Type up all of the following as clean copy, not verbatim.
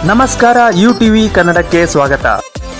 ನಮಸ್ಕಾರ ಯುಟಿವಿ ಕನ್ನಡಕ್ಕೆ ಸ್ವಾಗತ.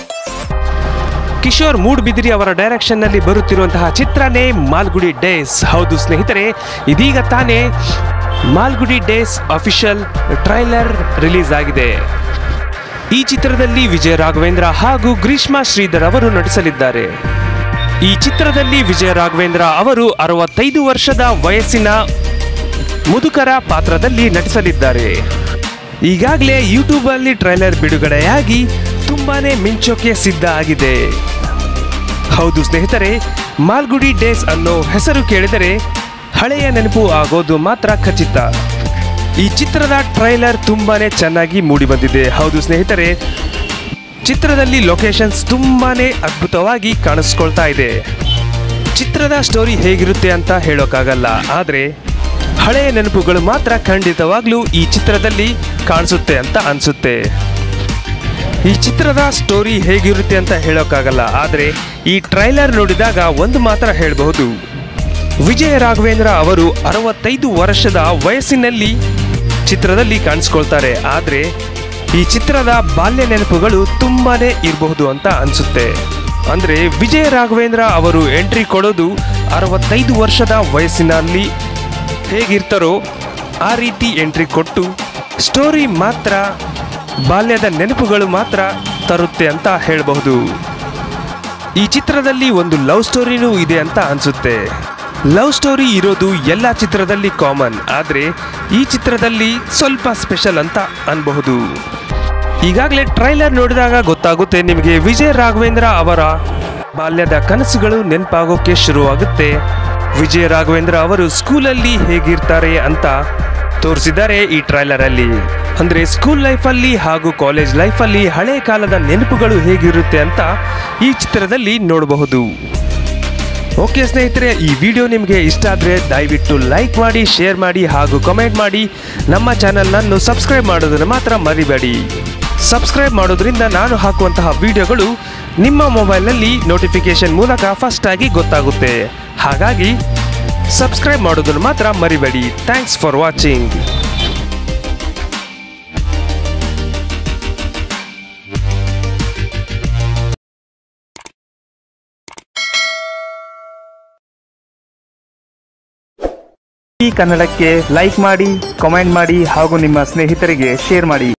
ಕಿಶೋರ್ ಮೂಡ್ಬಿದಿರಿ ಅವರ ಡೈರೆಕ್ಷನ್ ನಲ್ಲಿ ಬರುತ್ತಿರುವಂತಹ ಚಿತ್ರನೇ ಮಾಲ್ಗುಡಿ ಡೇಸ್. ಹೌದು ಸ್ನೇಹಿತರೆ, ಇದೀಗ ತಾನೇ Malgudi days official trailer release ಆಗಿದೆ. ಈ ಚಿತ್ರದಲ್ಲಿ ವಿಜಯ ರಾಘವೇಂದ್ರ ಹಾಗೂ ಗ್ರೀಷ್ಮಾ ಶ್ರೀಧರ್ ಅವರು ನಟಿಸಲಿದ್ದಾರೆ. ಈ ಚಿತ್ರದಲ್ಲಿ ವಿಜಯ ರಾಘವೇಂದ್ರ ಅವರು 65 ವರ್ಷದ ವಯಸ್ಸಿನ ಮುದುಕರ ಪಾತ್ರದಲ್ಲಿ ನಟಿಸಲಿದ್ದಾರೆ. ಈಗಾಗಲೇ ಯೂಟ್ಯೂಬ್ ಅಲ್ಲಿ ಟ್ರೈಲರ್ ಬಿಡುಗಡೆಯಾಗಿ ತುಂಬಾನೇ ಮಿಂಚೋಕೆ ಸಿದ್ಧ ಆಗಿದೆ. ಹೌದು ಸ್ನೇಹಿತರೆ, ಮಾಲ್ಗುಡಿ ಡೇಸ್ ಅನ್ನೋ ಹೆಸರು ಕೇಳಿದರೆ ಹಳೆಯ ನೆನಪು ಆಗೋದು ಮಾತ್ರ ಖಚಿತ. ಈ ಚಿತ್ರದ ಟ್ರೈಲರ್ ತುಂಬಾನೇ ಚೆನ್ನಾಗಿ ಮೂಡಿ ಬಂದಿದೆ. ಹೌದು ಸ್ನೇಹಿತರೆ, ಚಿತ್ರದಲ್ಲಿ ಲೊಕೇಶನ್ಸ್ ತುಂಬಾನೇ ಅದ್ಭುತವಾಗಿ ಕಾಣಿಸ್ಕೊಳ್ತಾ ಇದೆ. ಚಿತ್ರದ ಸ್ಟೋರಿ ಹೇಗಿರುತ್ತೆ ಅಂತ ಹೇಳೋಕ್ಕಾಗಲ್ಲ, ಆದರೆ ಹಳೆಯ ನೆನಪುಗಳು ಮಾತ್ರ ಖಂಡಿತವಾಗ್ಲೂ ಈ ಚಿತ್ರದಲ್ಲಿ ಕಾಣಿಸುತ್ತೆ ಅಂತ ಅನಿಸುತ್ತೆ. ಈ ಚಿತ್ರದ ಸ್ಟೋರಿ ಹೇಗಿರುತ್ತೆ ಅಂತ ಹೇಳೋಕ್ಕಾಗಲ್ಲ, ಆದರೆ ಈ ಟ್ರೈಲರ್ ನೋಡಿದಾಗ ಒಂದು ಮಾತ್ರ ಹೇಳಬಹುದು. ವಿಜಯ ರಾಘವೇಂದ್ರ ಅವರು 65 ವರ್ಷದ ವಯಸ್ಸಿನಲ್ಲಿ ಚಿತ್ರದಲ್ಲಿ ಕಾಣಿಸ್ಕೊಳ್ತಾರೆ. ಆದರೆ ಈ ಚಿತ್ರದ ಬಾಲ್ಯ ನೆನಪುಗಳು ತುಂಬಾನೇ ಇರಬಹುದು ಅಂತ ಅನಿಸುತ್ತೆ. ಅಂದರೆ ವಿಜಯ ರಾಘವೇಂದ್ರ ಅವರು ಎಂಟ್ರಿ ಕೊಡೋದು 65 ವರ್ಷದ ವಯಸ್ಸಿನಲ್ಲಿ ಹೇಗಿರ್ತಾರೋ ಆ ರೀತಿ ಎಂಟ್ರಿ ಕೊಟ್ಟು ಸ್ಟೋರಿ ಮಾತ್ರ ಬಾಲ್ಯದ ನೆನಪುಗಳು ಮಾತ್ರ ತರುತ್ತೆ ಅಂತ ಹೇಳಬಹುದು. ಈ ಚಿತ್ರದಲ್ಲಿ ಒಂದು ಲವ್ ಸ್ಟೋರಿನೂ ಇದೆ ಅಂತ ಅನಿಸುತ್ತೆ. ಲವ್ ಸ್ಟೋರಿ ಇರೋದು ಎಲ್ಲ ಚಿತ್ರದಲ್ಲಿ ಕಾಮನ್, ಆದರೆ ಈ ಚಿತ್ರದಲ್ಲಿ ಸ್ವಲ್ಪ ಸ್ಪೆಷಲ್ ಅಂತ ಅನ್ಬಹುದು. ಈಗಾಗಲೇ ಟ್ರೈಲರ್ ನೋಡಿದಾಗ ಗೊತ್ತಾಗುತ್ತೆ ನಿಮಗೆ ವಿಜಯ ರಾಘವೇಂದ್ರ ಅವರ ಬಾಲ್ಯದ ಕನಸುಗಳು ನೆನಪಾಗೋಕೆ ಶುರುವಾಗುತ್ತೆ. ವಿಜಯ ರಾಘವೇಂದ್ರ ಅವರು ಸ್ಕೂಲಲ್ಲಿ ಹೇಗಿರ್ತಾರೆ ಅಂತ ತೋರಿಸಿದ್ದಾರೆ ಈ ಟ್ರೈಲರ್ ಅಲ್ಲಿ. ಅಂದ್ರೆ ಸ್ಕೂಲ್ ಲೈಫಲ್ಲಿ ಹಾಗೂ ಕಾಲೇಜ್ ಲೈಫಲ್ಲಿ ಹಳೆ ಕಾಲದ ನೆನಪುಗಳು ಹೇಗಿರುತ್ತೆ ಅಂತ ಈ ಚಿತ್ರದಲ್ಲಿ ನೋಡಬಹುದು. ಓಕೆ ಸ್ನೇಹಿತರೆ, ಈ ವಿಡಿಯೋ ನಿಮಗೆ ಇಷ್ಟ ಆದರೆ ದಯವಿಟ್ಟು ಲೈಕ್ ಮಾಡಿ, ಶೇರ್ ಮಾಡಿ ಹಾಗೂ ಕಮೆಂಟ್ ಮಾಡಿ. ನಮ್ಮ ಚಾನಲ್ನನ್ನು ಸಬ್ಸ್ಕ್ರೈಬ್ ಮಾಡೋದನ್ನು ಮಾತ್ರ ಮರಿಬೇಡಿ. ಸಬ್ಸ್ಕ್ರೈಬ್ ಮಾಡೋದ್ರಿಂದ ನಾನು ಹಾಕುವಂತಹ ವಿಡಿಯೋಗಳು ನಿಮ್ಮ ಮೊಬೈಲ್ನಲ್ಲಿ ನೋಟಿಫಿಕೇಶನ್ ಮೂಲಕ ಫಸ್ಟ್ ಆಗಿ ಗೊತ್ತಾಗುತ್ತೆ. ಹಾಗಾಗಿ ಸಬ್ಸ್ಕ್ರೈಬ್ ಮಾಡೋದನ್ನು ಮಾತ್ರ ಮರಿಬೇಡಿ. Thanks for watching. ಈ ಕನ್ನಡಕ್ಕೆ ಲೈಕ್ ಮಾಡಿ, ಕಾಮೆಂಟ್ ಮಾಡಿ ಹಾಗೂ ನಿಮ್ಮ ಸ್ನೇಹಿತರಿಗೆ ಶೇರ್ ಮಾಡಿ.